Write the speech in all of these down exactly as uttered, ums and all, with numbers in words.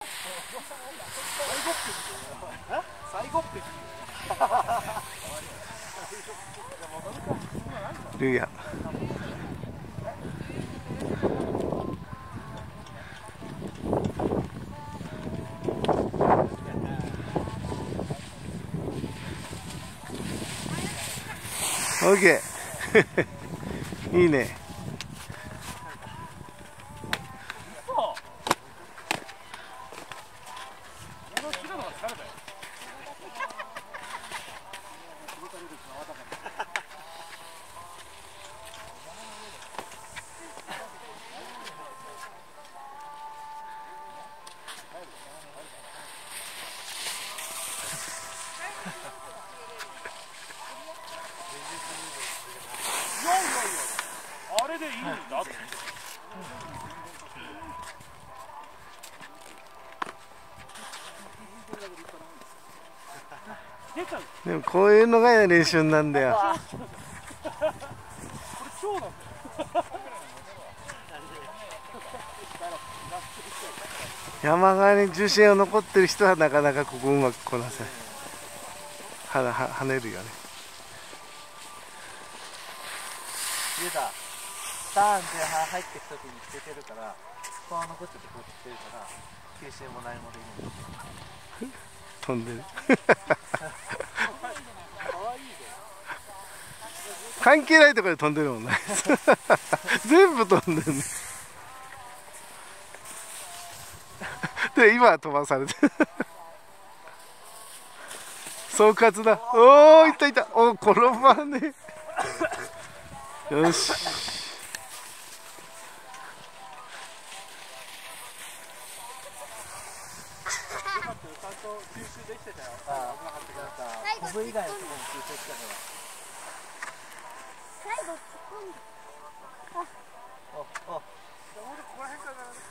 最後ってルヤオッケーいいね。 あれでいいんだって。 でもこういうのが練習なんだよ。山側に重心が残ってる人はなかなかここうまくこなせない。はは跳ねるよね。 ユダターンで入っていくときにつけてるから、スコア残っててこうつけるから吸収も何もできない。 飛んでる関係ないところで飛んでるもんね全部飛んでるねで今は飛ばされて総括だ。おおいったいった。おお転ばねえよしコブ以外のところも吸収したから。 最後突っ込んだ。あ、 おお。 ここら辺から並べて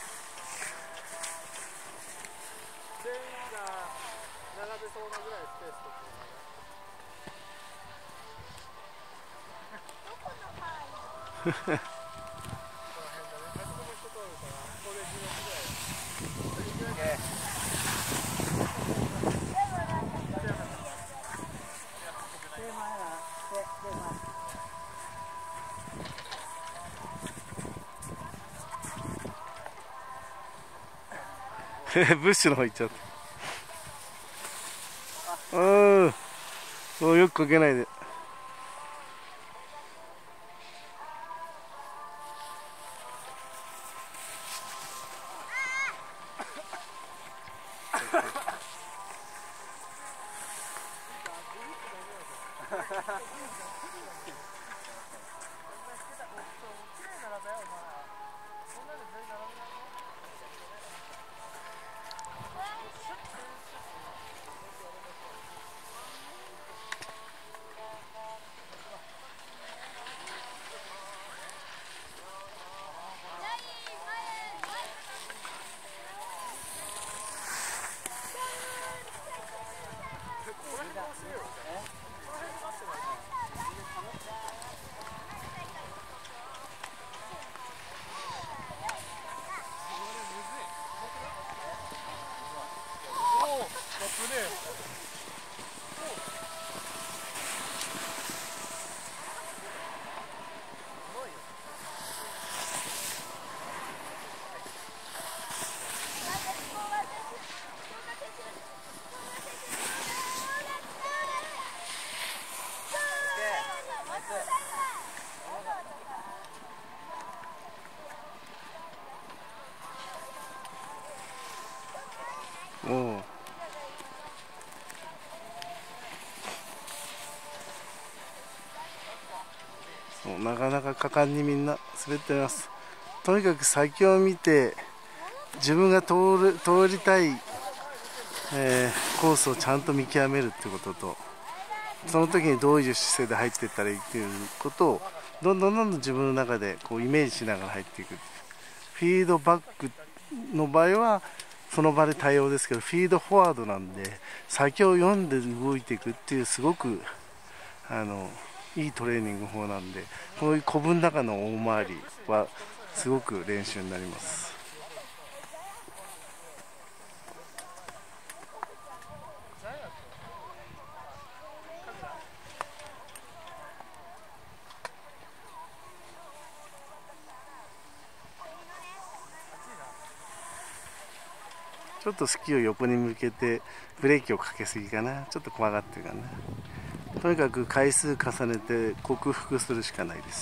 全員が並べそうなぐらいスペースとってどこの範囲？ この辺だね。あそこも人通るからここでじゅうろくぐらい。 ブッシュの方行っちゃった。うん。およくかけないで。おお、なかなか果敢にみんな滑ってます。とにかく先を見て自分が通る通りたい、えー、コースをちゃんと見極めるってことと、その時にどういう姿勢で入っていったらいいっていうことをどんどんどんどん自分の中でこうイメージしながら入っていく。フィードバックの場合はその場で対応ですけど、フィードフォワードなんで先を読んで動いていくっていうすごくあのいいトレーニング法なんで、こういうコブの中の大回りはすごく練習になります。 ちょっとスキーを横に向けてブレーキをかけすぎかな。ちょっと怖がってるかな。とにかく回数重ねて克服するしかないです。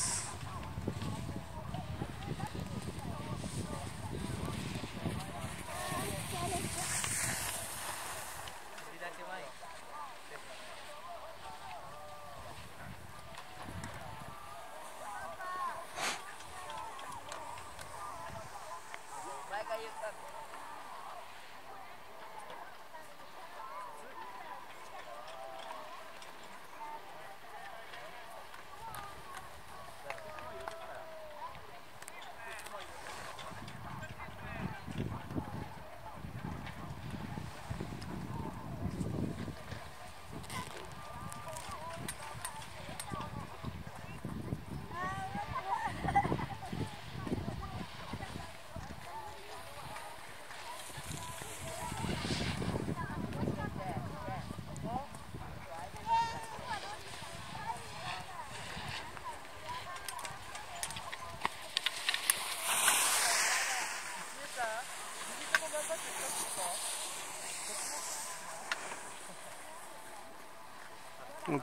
うん、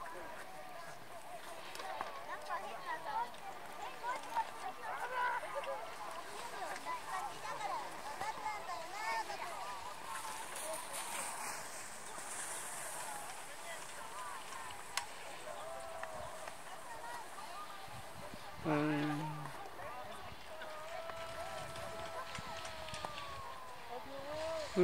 うん、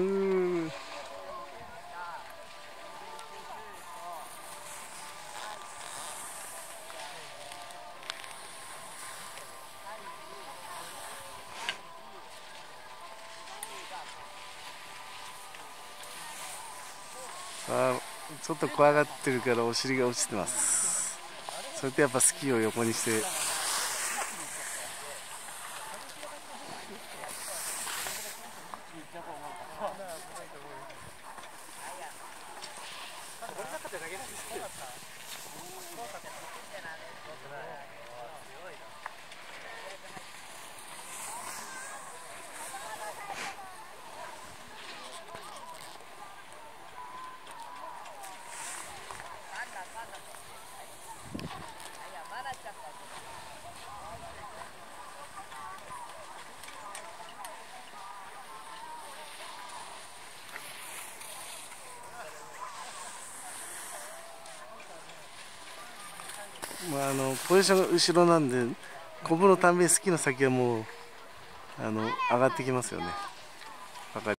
あ、ちょっと怖がってるからお尻が落ちてます。それとやっぱスキーを横にしてまあ、あのポジションが後ろなんで、コブのたんびにスキーの先はもうあの上がってきますよね。